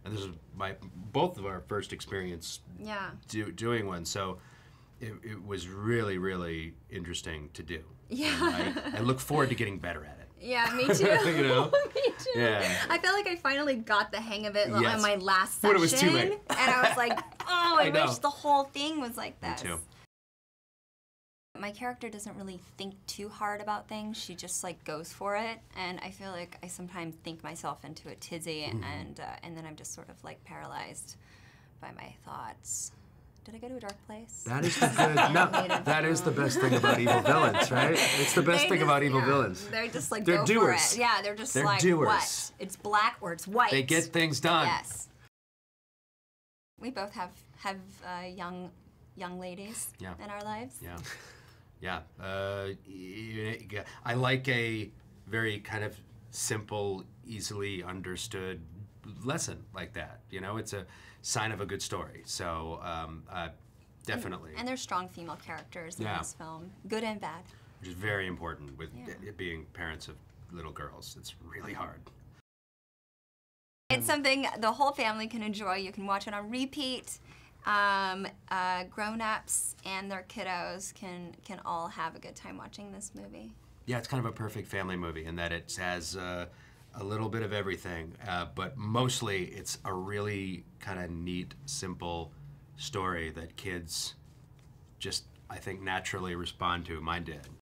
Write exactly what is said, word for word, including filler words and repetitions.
and this is my both of our first experience yeah. do, doing one. So it, it was really, really interesting to do. Yeah. I, I look forward to getting better at it. Yeah, me too. You know? Me too. Yeah. I felt like I finally got the hang of it Yes. on my last When session. it was too late. And I was like, oh, I, I know. wish the whole thing was like Me this. too. My character doesn't really think too hard about things. She just like goes for it, and I feel like I sometimes think myself into a tizzy, Mm-hmm. and uh, and then I'm just sort of like paralyzed by my thoughts. Did I go to a dark place? That is the good, no, that is the best thing about evil villains, right? It's the best They thing just- about evil yeah, villains. They're just like They're go doers. for it. Yeah, they're just They're like doers. what? It's black or it's white. They get things done. Yes. We both have have uh, young young ladies Yeah. in our lives. Yeah, yeah. Uh, y- y- I like a very kind of simple, easily understood lesson like that. You know, it's a sign of a good story. So um, uh, definitely, And there's strong female characters in Yeah. this film, good and bad. which is very important with Yeah. it being parents of little girls. It's really hard. It's something the whole family can enjoy. You can watch it on repeat. Um, uh, grown-ups and their kiddos can can all have a good time watching this movie. Yeah, it's kind of a perfect family movie in that it has uh, a little bit of everything, uh, but mostly it's a really kind of neat, simple story that kids just, I think, naturally respond to. Mine did.